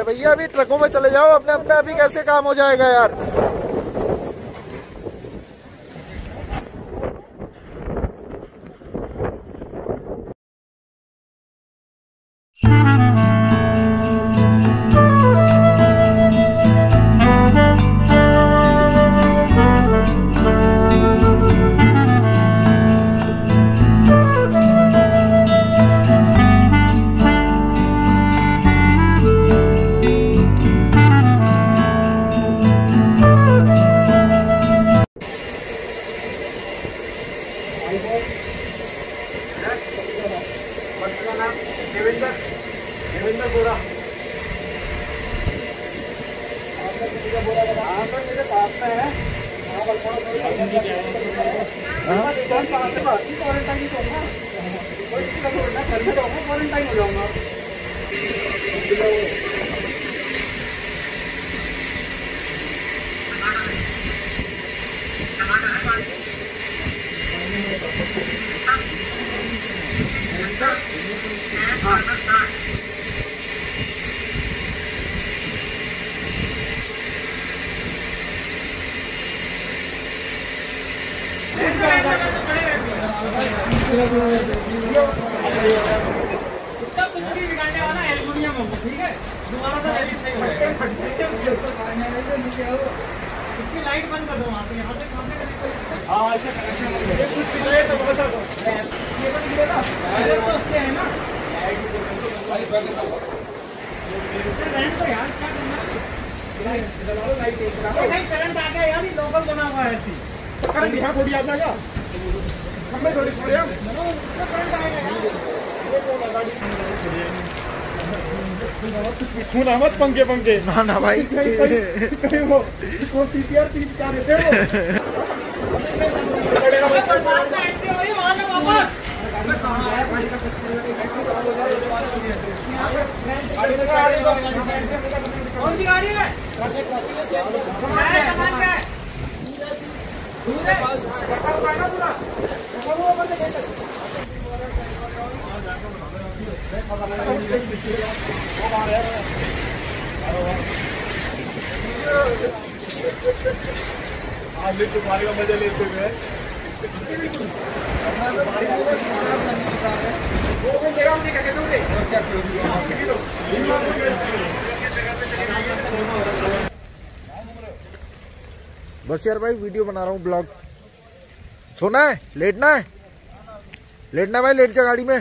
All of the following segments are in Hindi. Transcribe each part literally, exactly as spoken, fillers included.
अरे भैया अभी ट्रकों में चले जाओ अपने अपने, अभी कैसे काम हो जाएगा यार। उसका कुछ भी बिगाड़ने वाला एल्युमिनियम होगा, ठीक है। दोबारा से वैसे सही हो जाएगा। इसकी लाइट बंद कर दो वहाँ से, यहाँ से कहाँ से कनेक्ट। हाँ ऐसे कनेक्शन ये कुछ बिगड़े तो बता दो। ये बंद गिरेगा इधर तो उससे है ना करंट तो यार क्या करना है, लाइट भाई करंट आ गया यार, ये लोकल बना हुआ है ऐसी करंट यहाँ थोड़ी आ जाएगा, खंबे थोड़ी थोड़ी हम करंट आएगा खून मत पंखे पंखे ना ना भाई कहीं वो वो सीसीआर तीस का देते हो वहाँ से वापस कौन सी गाड़ी है सामान क्या है दूध है पूरा आज भी तुम्हारी का मजा लेते हुए बस यार भाई वीडियो बना रहा हूँ, ब्लॉग। सोना है, लेटना है, लेटना है भाई, लेट जा गाड़ी में।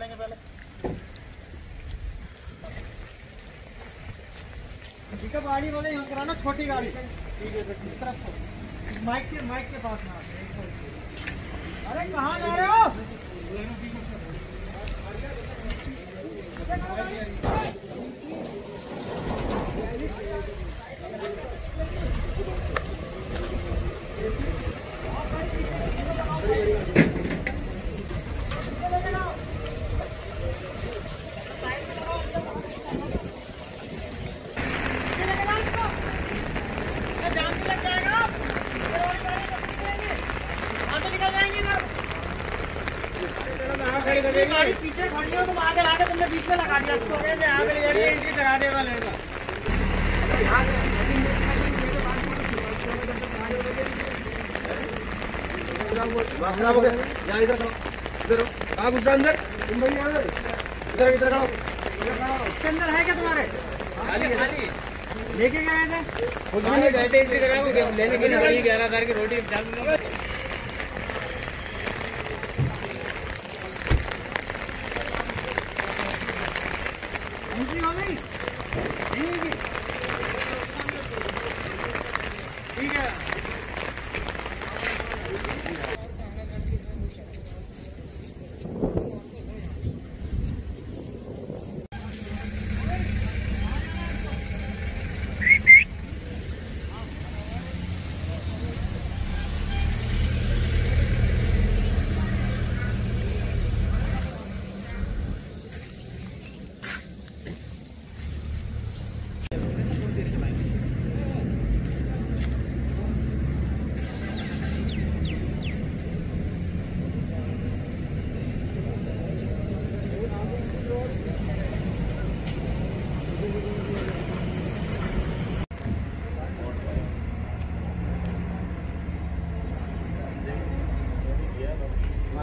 गाड़ी वाले यहाँ कराना छोटी गाड़ी, ठीक है इस तरफ से माइक के माइक के पास ना। अरे कहाँ जा रहे हो? गाड़ी पीछे खड़ी हो, तुम आगे लाके तुमने बीच में लगा दिया उसको। आगे ले जाके एंट्री लगा देगा लेगा। इधर इधर आप उस अंदर तुम भाई इधर इधर आओ। इसके अंदर है क्या तुम्हारे? खाली खाली लेके गए थे खुद में गए थे एंट्री कराओ लेने के लिए ग्यारह हजार की रोटी डाल दूंगा। ठीक है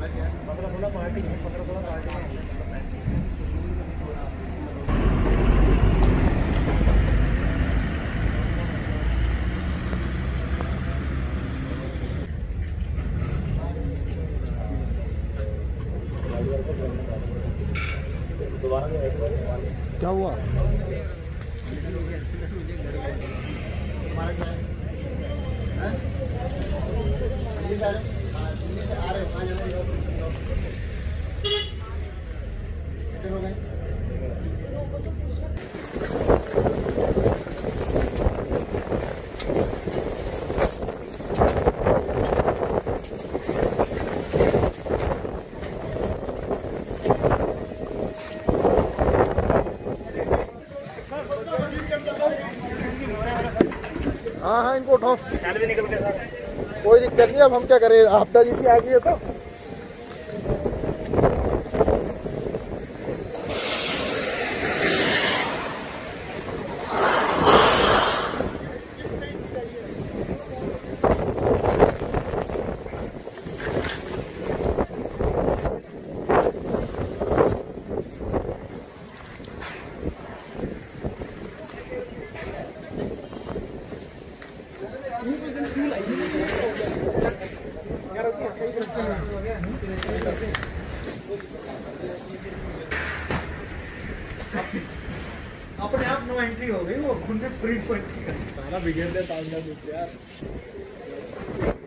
पंद्रह सोलह पार्टी है, पंद्रह सोलह पार्टी है। क्या हुआ? हाँ हाँ इनको उठाओ, भी निकल के सर। कोई दिक्कत नहीं। अब हम क्या करें, आपदा जैसी आ गई है तो अपने आप नो एंट्री हो गई, वो खुद ने प्रिंट पॉइंट बिगड़ दे यार।